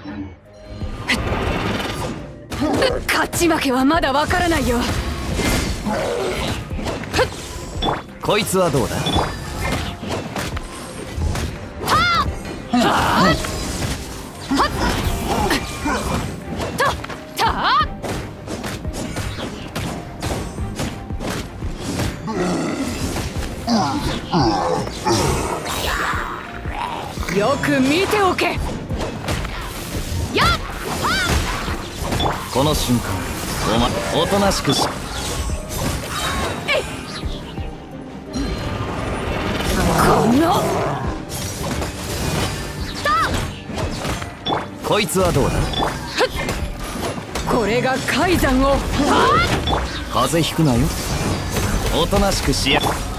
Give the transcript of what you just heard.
勝ち負けはまだわからないよ。 こいつはどうだ。 よく見ておけ。やっこの瞬間お前おとなしくし。 このこいつはどうだ。 これが海山を。 風邪ひくなよ。おとなしくしや。